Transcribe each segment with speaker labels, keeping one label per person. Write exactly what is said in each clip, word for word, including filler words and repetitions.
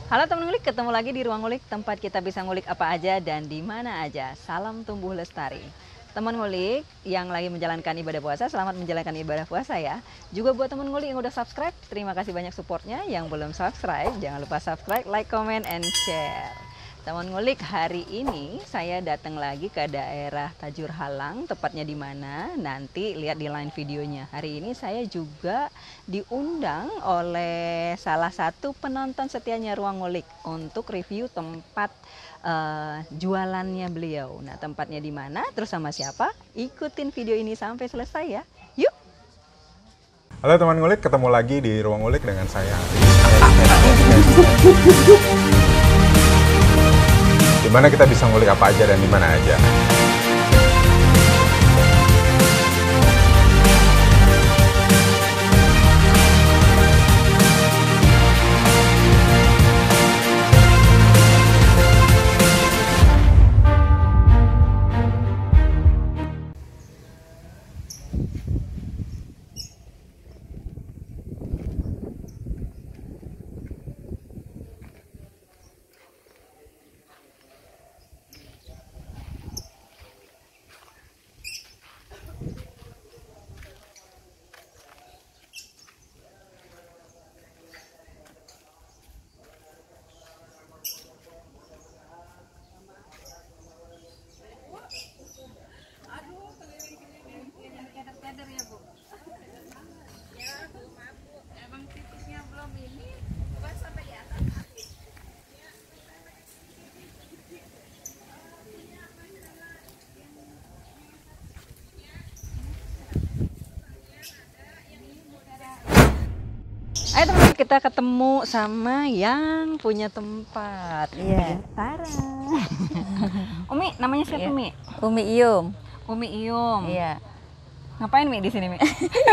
Speaker 1: Halo teman ngulik, ketemu lagi di Ruang Ngulik, tempat kita bisa ngulik apa aja dan di mana aja. Salam tumbuh lestari. Teman ngulik yang lagi menjalankan ibadah puasa, selamat menjalankan ibadah puasa ya. Juga buat teman ngulik yang udah subscribe, terima kasih banyak supportnya. Yang belum subscribe, jangan lupa subscribe, like, comment, and share. Teman ngulik, hari ini saya datang lagi ke daerah Tajur Halang, tepatnya di mana nanti lihat di line videonya. Hari ini saya juga diundang oleh salah satu penonton setianya Ruang Ngulik untuk review tempat uh, jualannya beliau. Nah, tempatnya di mana, terus sama siapa? Ikutin video ini sampai selesai ya. Yuk.
Speaker 2: Halo teman ngulik, ketemu lagi di Ruang Ngulik dengan saya. Dimana kita bisa ngulik apa aja dan di mana aja.
Speaker 1: Ayo teman-teman, kita ketemu sama yang punya tempat.
Speaker 3: Iya.
Speaker 1: Tara. Umi, namanya siapa,
Speaker 3: Iya.
Speaker 1: Mi?
Speaker 3: Umi Iyum.
Speaker 1: Umi Iyum.
Speaker 3: Iya.
Speaker 1: Ngapain Mi di sini, Mi?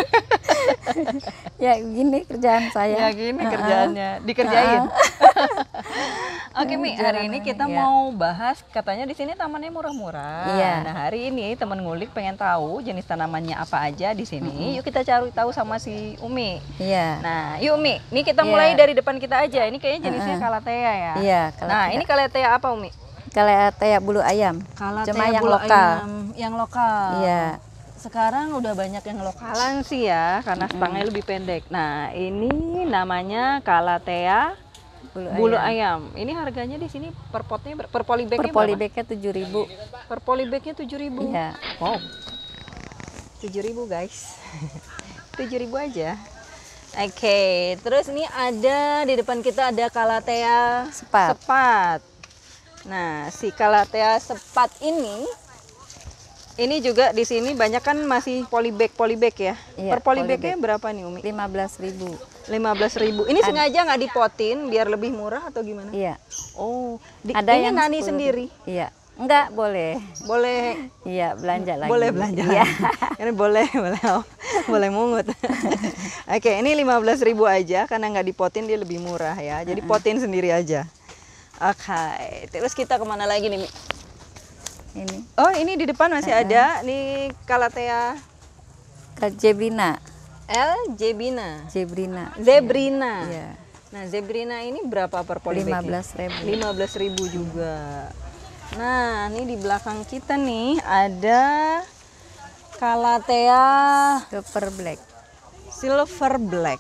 Speaker 3: Ya gini kerjaan saya.
Speaker 1: Ya gini kerjaannya, dikerjain. Oke Mi, hari ini kita
Speaker 3: Iya.
Speaker 1: mau bahas, katanya di sini tamannya murah-murah.
Speaker 3: Iya.
Speaker 1: Nah, hari ini teman ngulik pengen tahu jenis tanamannya apa aja di sini. Yuk kita cari tahu sama si Umi.
Speaker 3: Iya.
Speaker 1: Nah, yuk Umi, ini kita
Speaker 3: Iya.
Speaker 1: mulai dari depan kita aja. Ini kayaknya jenisnya
Speaker 3: Uh-uh.
Speaker 1: Calathea ya.
Speaker 3: Iya.
Speaker 1: Nah, ini Calathea apa Umi?
Speaker 3: Calathea bulu ayam.
Speaker 1: Calathea
Speaker 3: Cuma yang
Speaker 1: bulu
Speaker 3: lokal.
Speaker 1: ayam, yang lokal.
Speaker 3: Iya.
Speaker 1: Sekarang udah banyak yang lokalan sih ya, karena stangnya lebih pendek. Nah, ini namanya Calathea
Speaker 3: Bulu,
Speaker 1: bulu
Speaker 3: ayam.
Speaker 1: ayam. Ini harganya di sini per potnya ber- per polybagnya
Speaker 3: Per polybagnya tujuh ribu.
Speaker 1: Per polybagnya tujuh ribu.
Speaker 3: Iya.
Speaker 1: Wow. tujuh ribu guys. tujuh ribu aja. Oke, terus ini ada di depan kita ada Calathea
Speaker 3: Sepat.
Speaker 1: sepat. Nah, si Calathea sepat ini ini juga di sini banyak kan masih polybag polybag ya.
Speaker 3: Iya,
Speaker 1: Per polybagnya
Speaker 3: polybag.
Speaker 1: berapa nih Umi?
Speaker 3: lima belas ribu.
Speaker 1: lima belas ribu. Ini
Speaker 3: Ad-
Speaker 1: sengaja nggak dipotin biar lebih murah atau gimana?
Speaker 3: Iya.
Speaker 1: Oh, di,
Speaker 3: Ada
Speaker 1: ini
Speaker 3: yang
Speaker 1: Nani
Speaker 3: sepuluh
Speaker 1: sendiri.
Speaker 3: ribu. Iya. Enggak boleh.
Speaker 1: Boleh
Speaker 3: Iya, belanja lagi.
Speaker 1: boleh belanja.
Speaker 3: Iya.
Speaker 1: Ini boleh, boleh, oh, boleh mungut. Oke, ini lima belas ribu aja karena nggak dipotin dia lebih murah ya. Jadi potin sendiri aja. Oke, terus kita kemana lagi nih, Mi?
Speaker 3: Ini
Speaker 1: Oh, ini di depan masih ada nih Calathea
Speaker 3: Jebrina.
Speaker 1: L. Jebina.
Speaker 3: Jebrina.
Speaker 1: Zebrina.
Speaker 3: Iya.
Speaker 1: Nah, Zebrina ini berapa per polybag?
Speaker 3: lima belas ribu.
Speaker 1: lima belas ribu juga. Nah, ini di belakang kita nih ada Calathea
Speaker 3: Super black.
Speaker 1: Silver Black.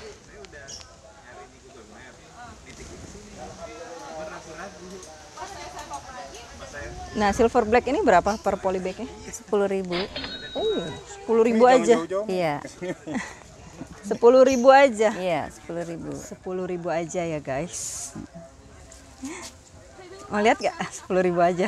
Speaker 1: Nah, Silver Black ini berapa per polybagnya?
Speaker 3: sepuluh ribu.
Speaker 1: Oh, sepuluh ribu aja.
Speaker 3: Iya.
Speaker 1: Sepuluh ribu aja.
Speaker 3: Iya, sepuluh ribu.
Speaker 1: Sepuluh ribu aja ya guys. Mau lihat gak? Sepuluh ribu aja.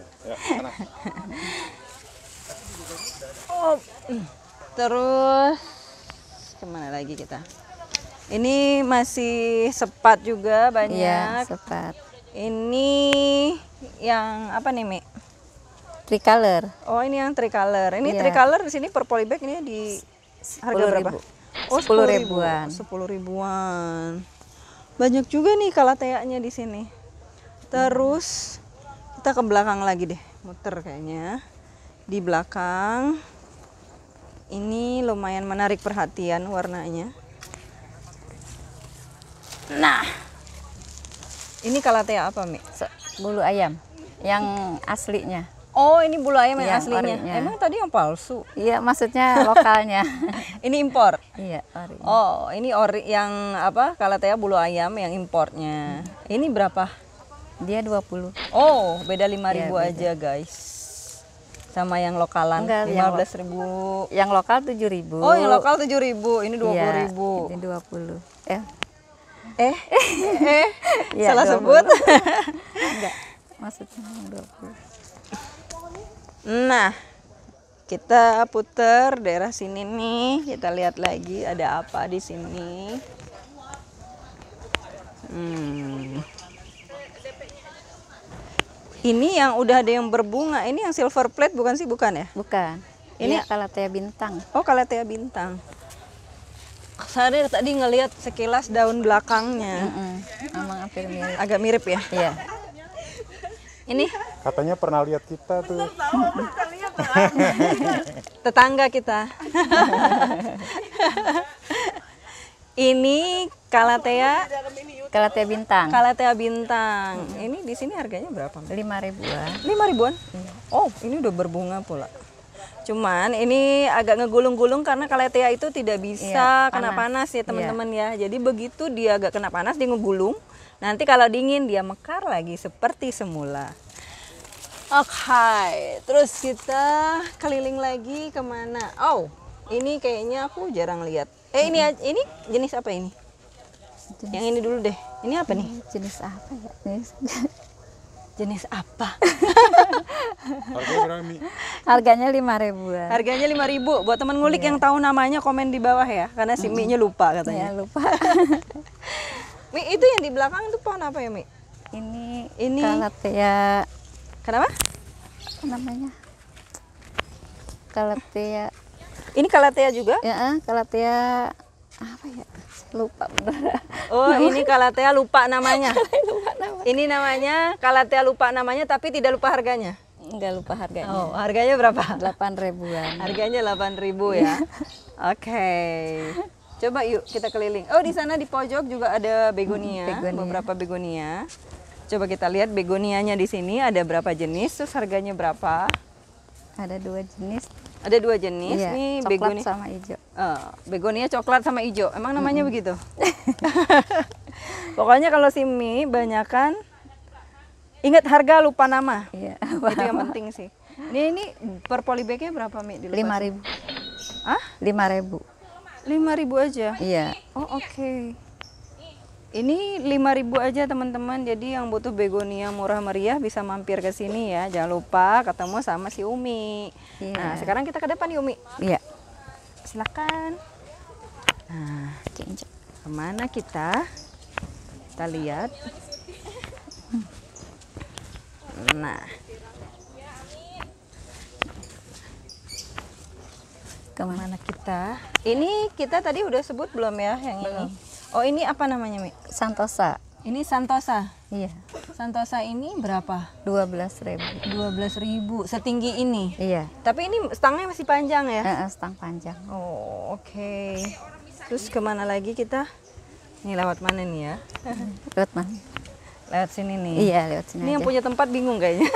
Speaker 1: Oh, terus kemana lagi kita? Ini masih sepat juga
Speaker 3: Iya,
Speaker 1: banyak.
Speaker 3: sepat.
Speaker 1: Ini yang apa nih, Mi?
Speaker 3: Tricolor.
Speaker 1: Oh, ini yang tricolor. Ini
Speaker 3: Iya.
Speaker 1: tricolor di sini per polybag ini di harga
Speaker 3: sepuluh
Speaker 1: berapa?
Speaker 3: ribu.
Speaker 1: Oh,
Speaker 3: sepuluh
Speaker 1: ribu.
Speaker 3: ribuan.
Speaker 1: sepuluh ribuan. Banyak juga nih Calathea-nya di sini. Terus kita ke belakang lagi deh, muter kayaknya. Di belakang ini lumayan menarik perhatian warnanya. Nah, Ini kalatea apa, Mi?
Speaker 3: Se- Bulu ayam yang aslinya.
Speaker 1: Oh, ini bulu ayam yang
Speaker 3: Yang
Speaker 1: aslinya.
Speaker 3: orinya.
Speaker 1: Emang tadi yang palsu.
Speaker 3: Iya, maksudnya lokalnya.
Speaker 1: Ini impor.
Speaker 3: Iya, ori.
Speaker 1: Oh, ini ori yang apa? Kalatea bulu ayam yang importnya. Ini berapa?
Speaker 3: Dia dua puluh.
Speaker 1: Oh, beda lima ribu
Speaker 3: Iya, beda.
Speaker 1: aja, guys. Sama yang lokalan
Speaker 3: Enggak, yang
Speaker 1: lima belas ribu.
Speaker 3: Yang lokal tujuh ribu.
Speaker 1: Oh, yang lokal tujuh ribu. Ini dua puluh ribu.
Speaker 3: Ini dua puluh. Eh,
Speaker 1: Eh, eh,
Speaker 3: Iya,
Speaker 1: salah
Speaker 3: dua
Speaker 1: sebut.
Speaker 3: puluh. enggak. Maksudnya dua puluh.
Speaker 1: Nah, kita putar daerah sini nih. Kita lihat lagi ada apa di sini. Hmm. Ini yang udah ada yang berbunga. Ini yang silver plate bukan sih? Bukan ya?
Speaker 3: Bukan.
Speaker 1: Ini-
Speaker 3: Ini kalatea bintang.
Speaker 1: Oh, kalatea bintang. Saya tadi ngelihat sekilas daun belakangnya.
Speaker 3: Mm-mm. Emang hampir mirip.
Speaker 1: Agak mirip ya.
Speaker 3: Iya.
Speaker 1: Ini
Speaker 2: Katanya pernah lihat kita tuh.
Speaker 1: tetangga kita. Ini kalatea
Speaker 3: Kalatea bintang.
Speaker 1: kalatea bintang. Ini di sini harganya berapa?
Speaker 3: Lima ribuan.
Speaker 1: Lima ribuan? Oh, ini udah berbunga pula. Cuman ini agak ngegulung-gulung karena kalatea itu tidak bisa
Speaker 3: Iya,
Speaker 1: kena
Speaker 3: panas.
Speaker 1: panas ya teman-teman ya. Jadi begitu dia agak kena panas dia ngegulung. Nanti kalau dingin dia mekar lagi seperti semula. Oke, terus kita keliling lagi kemana? Oh, ini kayaknya aku jarang lihat. Eh ini ini jenis apa ini?
Speaker 3: Jenis,
Speaker 1: Yang ini dulu deh. Ini apa nih?
Speaker 3: jenis apa ya? Jenis,
Speaker 1: Jenis apa?
Speaker 2: Harganya berapa, Mi?
Speaker 3: harganya lima ribuan.
Speaker 1: Harganya lima ribu. Buat teman ngulik yang tahu namanya komen di bawah ya, karena si Mi-nya lupa
Speaker 3: Ya
Speaker 1: katanya.
Speaker 3: lupa.
Speaker 1: Mi, itu yang di belakang itu pohon apa ya, Mi?
Speaker 3: Ini
Speaker 1: Ini-
Speaker 3: kalatea
Speaker 1: Kenapa?
Speaker 3: apa namanya? Kalatea
Speaker 1: Ini kalatea juga?
Speaker 3: ya ah, kalatea apa ya? Lupa bener.
Speaker 1: Oh, ini kalatea lupa namanya. Ini namanya kalatea lupa namanya tapi tidak lupa harganya.
Speaker 3: Enggak lupa harganya.
Speaker 1: Oh, harganya berapa?
Speaker 3: delapan ribuan.
Speaker 1: Harganya delapan ribu ya. Oke. Coba yuk kita keliling. Oh, di sana di pojok juga ada begonia,
Speaker 3: begonia.
Speaker 1: beberapa begonia. Coba kita lihat begonianya di sini ada berapa jenis, terus harganya berapa?
Speaker 3: Ada dua jenis.
Speaker 1: Ada dua jenis.
Speaker 3: Iya,
Speaker 1: Nih
Speaker 3: coklat
Speaker 1: begonia.
Speaker 3: sama hijau.
Speaker 1: Eh, begonia coklat sama hijau. Emang namanya begitu? Pokoknya kalau si Mi banyakan ingat harga lupa nama.
Speaker 3: Iya.
Speaker 1: Itu yang penting sih. Ini ini per polybagnya berapa, Mi? Dilepasin?
Speaker 3: Lima ribu.
Speaker 1: Ah?
Speaker 3: Lima ribu.
Speaker 1: Lima ribu aja.
Speaker 3: Iya.
Speaker 1: Oh, oke. Ini lima ribu aja teman-teman. Jadi yang butuh begonia murah meriah bisa mampir ke sini ya. Jangan lupa ketemu sama si Umi.
Speaker 3: Iya.
Speaker 1: Nah, sekarang kita ke depan yuk, Umi.
Speaker 3: Iya.
Speaker 1: Silakan. Nah,
Speaker 3: Cincin.
Speaker 1: kemana kita? Kita lihat. Nah,
Speaker 3: Kemana?
Speaker 1: mana kita? Ini kita tadi udah sebut belum ya yang ini? Oh, ini apa namanya, Mi?
Speaker 3: Santosa.
Speaker 1: Ini Santosa.
Speaker 3: Iya.
Speaker 1: Santosa ini berapa?
Speaker 3: Dua belas ribu.
Speaker 1: dua belas ribu. Setinggi ini.
Speaker 3: Iya.
Speaker 1: Tapi ini stangnya masih panjang ya?
Speaker 3: Eh, eh, stang panjang.
Speaker 1: Oh, oke. Terus kemana lagi kita? Nih lewat mana nih ya?
Speaker 3: Lewat mana?
Speaker 1: Lewat sini nih.
Speaker 3: Iya, lewat sini
Speaker 1: Ini yang
Speaker 3: aja.
Speaker 1: punya tempat bingung kayaknya.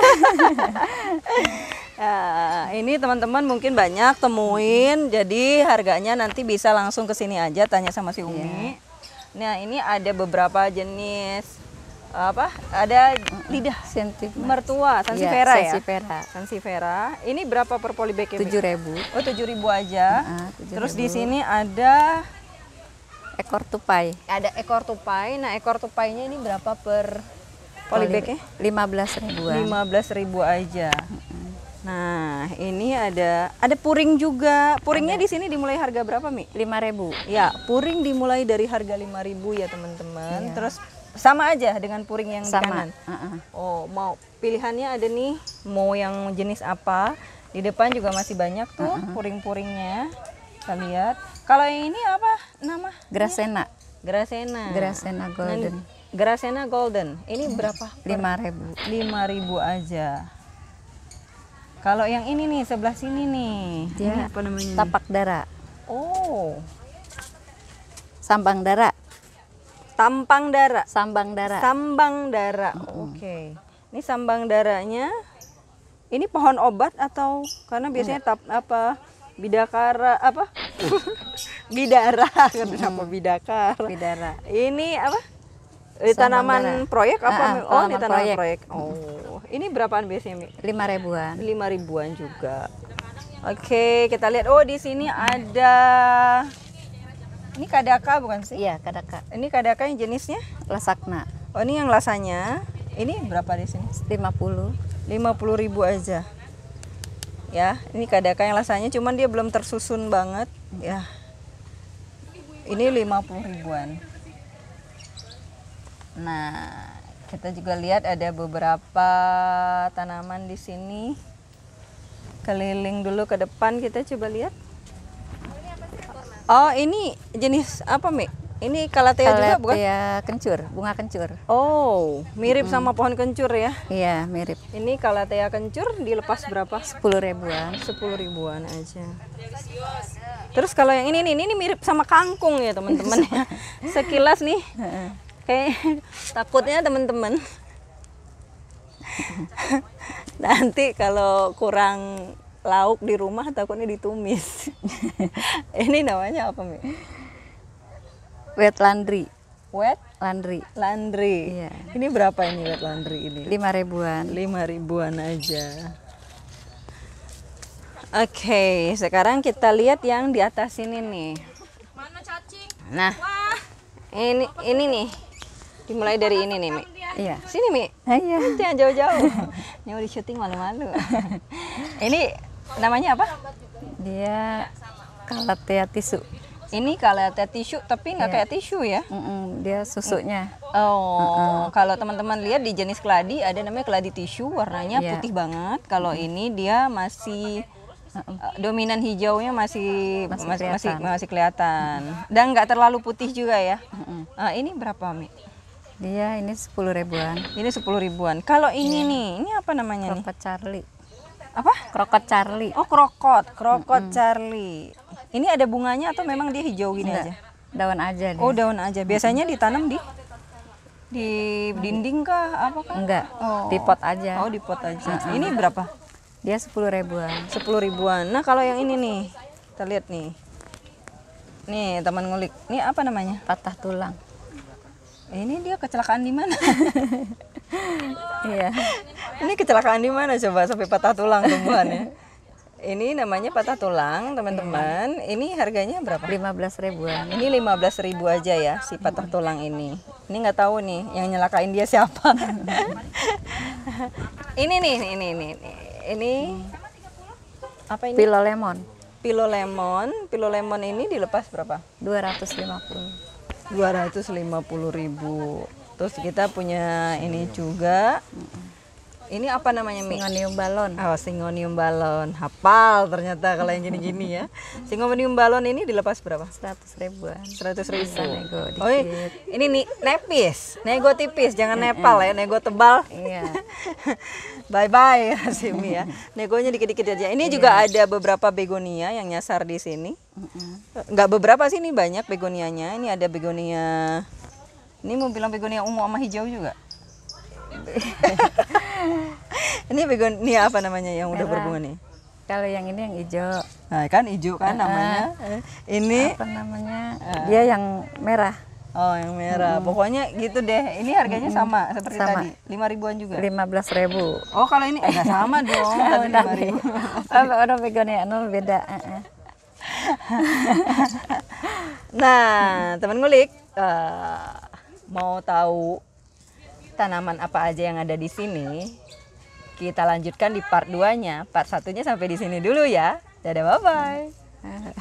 Speaker 1: Ya, ini teman-teman mungkin banyak temuin, jadi harganya nanti bisa langsung ke sini aja tanya sama si Umi. Nah, ini ada beberapa jenis apa? Ada lidah
Speaker 3: Sentif.
Speaker 1: mertua,
Speaker 3: Iya,
Speaker 1: sansevieria ya.
Speaker 3: Sansevieria.
Speaker 1: Sansevieria. Ini berapa per polybag?
Speaker 3: Tujuh ribu.
Speaker 1: Oh, tujuh ribu aja.
Speaker 3: Ah, tujuh
Speaker 1: Terus di
Speaker 3: ribu.
Speaker 1: sini ada
Speaker 3: Ekor tupai.
Speaker 1: ada ekor tupai. Nah, ekor tupainya ini berapa per polybagnya?
Speaker 3: Lima belas ribuan.
Speaker 1: lima belas ribu aja. Nah, ini ada ada puring juga. Puringnya di sini dimulai harga berapa, Mi?
Speaker 3: Lima ribu.
Speaker 1: Ya, puring dimulai dari harga lima ribu ya, teman-teman.
Speaker 3: Iya.
Speaker 1: Terus sama aja dengan puring yang di
Speaker 3: Sama.
Speaker 1: kanan.
Speaker 3: Uh-uh.
Speaker 1: Oh, mau pilihannya ada nih, mau yang jenis apa? Di depan juga masih banyak tuh puring-puringnya. Kita lihat. Kalau yang ini apa nama?
Speaker 3: Gracena.
Speaker 1: Gracena.
Speaker 3: Gracena golden.
Speaker 1: Nah, Gracena golden. Ini berapa?
Speaker 3: Lima ribu.
Speaker 1: lima ribu aja. Kalau yang ini nih sebelah sini nih.
Speaker 3: Dia
Speaker 1: Ini apa namanya? nih?
Speaker 3: Tapak dara.
Speaker 1: Oh.
Speaker 3: Sambang dara.
Speaker 1: Tampang dara.
Speaker 3: Sambang dara.
Speaker 1: Sambang dara. Oke. Ini sambang daranya. Ini pohon obat atau karena biasanya tap, apa bidakara apa? Bidara kenapa bidakara?
Speaker 3: Bidara.
Speaker 1: Ini apa? Di
Speaker 3: Sambang
Speaker 1: tanaman
Speaker 3: dara.
Speaker 1: proyek apa?
Speaker 3: Ah, ah,
Speaker 1: Mi? Oh, di
Speaker 3: tanaman
Speaker 1: tanaman proyek.
Speaker 3: proyek.
Speaker 1: Oh, ini berapaan biasanya, Mi?
Speaker 3: Lima ribuan.
Speaker 1: Lima ribuan juga. Oke, kita lihat. Oh, di sini ada. Ini kadaka bukan sih?
Speaker 3: Iya, kadaka.
Speaker 1: Ini kadaka yang jenisnya?
Speaker 3: Lasakna.
Speaker 1: Oh, ini yang lasanya. Ini berapa di sini?
Speaker 3: Lima puluh.
Speaker 1: lima puluh ribu aja. Ya, ini kadaka yang lasanya, cuman dia belum tersusun banget. Ya, ini lima puluh ribuan. Nah, kita juga lihat ada beberapa tanaman di sini. Keliling dulu ke depan, kita coba lihat. Oh, ini jenis apa, Mi? Ini kalatea juga bukan?
Speaker 3: Kalatea kencur, bunga kencur.
Speaker 1: Oh, mirip sama pohon kencur ya.
Speaker 3: Iya, mirip.
Speaker 1: Ini kalatea kencur dilepas berapa?
Speaker 3: Sepuluh ribuan.
Speaker 1: Sepuluh ribuan aja. Terus kalau yang ini nih, ini mirip sama kangkung ya teman-teman ya. Sekilas nih, kayak takutnya teman-teman nanti kalau kurang lauk di rumah takutnya ditumis. Ini namanya apa, Mi?
Speaker 3: Wet laundry.
Speaker 1: Wet
Speaker 3: Laundry.
Speaker 1: laundry.
Speaker 3: Iya.
Speaker 1: Ini berapa ini wet laundry ini?
Speaker 3: Lima ribuan.
Speaker 1: Lima ribuan aja. Oke, sekarang kita lihat yang di atas ini nih. Nah, ini ini nih. Dimulai dari ini nih, Mi.
Speaker 3: Iya.
Speaker 1: Sini, Mi.
Speaker 3: Iya.
Speaker 1: Jangan jauh-jauh. Ini mau di syuting malu-malu. Ini namanya apa?
Speaker 3: Dia kalatea tisu.
Speaker 1: Ini kalatea tisu, tapi nggak
Speaker 3: Iya.
Speaker 1: kayak tisu ya.
Speaker 3: Mm-mm, dia susunya.
Speaker 1: Oh, kalau teman-teman lihat di jenis keladi ada namanya keladi tisu, warnanya
Speaker 3: Iya.
Speaker 1: putih banget. Kalau ini dia masih uh, dominan hijaunya masih
Speaker 3: Masih
Speaker 1: masih masih,
Speaker 3: kelihatan.
Speaker 1: masih kelihatan. Dan nggak terlalu putih juga ya.
Speaker 3: Mm-mm.
Speaker 1: Ah, ini berapa, Mi?
Speaker 3: Dia ini sepuluh ribuan.
Speaker 1: Ini sepuluh ribuan. Kalau ini nih, ini apa namanya nih?
Speaker 3: Krokot Charlie.
Speaker 1: Apa?
Speaker 3: Krokot Charlie.
Speaker 1: Oh, krokot, krokot Charlie. Ini ada bunganya atau memang dia hijau gini
Speaker 3: Enggak,
Speaker 1: aja?
Speaker 3: daun aja dia.
Speaker 1: Oh, daun aja. Biasanya ditanam di di dinding kah apa kah?
Speaker 3: Enggak,
Speaker 1: Oh.
Speaker 3: di pot aja.
Speaker 1: Oh, di pot aja. Ini berapa?
Speaker 3: Dia sepuluh ribuan.
Speaker 1: Sepuluh ribuan. Nah, kalau yang ini nih, kita lihat nih. Nih, teman ngulik. Ini apa namanya?
Speaker 3: Patah tulang.
Speaker 1: Ini dia kecelakaan di mana?
Speaker 3: Iya.
Speaker 1: Ini kecelakaan di mana coba sampai patah tulang tumbuhannya? Ini namanya patah tulang, teman-teman. Ini harganya berapa?
Speaker 3: lima belas ribuan.
Speaker 1: Ini lima belas ribu aja ya si patah tulang ini. Ini nggak tahu nih yang nyelakain dia siapa. Ini nih, ini ini ini. Ini apa ini?
Speaker 3: Pilo lemon
Speaker 1: Pilo lemon. Pilo lemon ini dilepas berapa?
Speaker 3: dua ratus lima puluh.
Speaker 1: dua ratus lima puluh ribu. Terus kita punya ini juga. Ini apa namanya, Mi?
Speaker 3: Singonium balon.
Speaker 1: Oh, Singonium balon. Hafal ternyata kalau yang gini-gini ya. Singonium balon ini dilepas berapa?
Speaker 3: seratus ribuan.
Speaker 1: seratus ribu.
Speaker 3: Bisa nego
Speaker 1: Oh,
Speaker 3: dikit.
Speaker 1: ini nih nepis. Nego tipis, jangan nepal ya. Nego tebal.
Speaker 3: Iya.
Speaker 1: Bye-bye Simi ya. Negonya dikit-dikit aja. Ini juga ada beberapa begonia yang nyasar di sini. Enggak beberapa sih, ini banyak begonianya. Ini ada begonia. Ini mau bilang begonia ungu sama hijau juga. Ini begonia apa namanya yang udah
Speaker 3: Merah.
Speaker 1: berbunga nih?
Speaker 3: Kalau yang ini yang hijau.
Speaker 1: Nah, kan hijau kan namanya. Ini
Speaker 3: Apa namanya? Dia yang merah.
Speaker 1: oh yang merah. Pokoknya gitu deh. Ini harganya sama seperti
Speaker 3: Sama.
Speaker 1: tadi. lima ribuan juga.
Speaker 3: lima belas ribu.
Speaker 1: Oh, kalau ini enggak sama dong. Tadi lima ribu.
Speaker 3: Orang begonia nol beda. Heeh.
Speaker 1: Nah, teman ngulik, eh, mau tahu tanaman apa aja yang ada di sini? Kita lanjutkan di part dua-nya. Part satunya sampai di sini dulu ya. Dadah, bye-bye.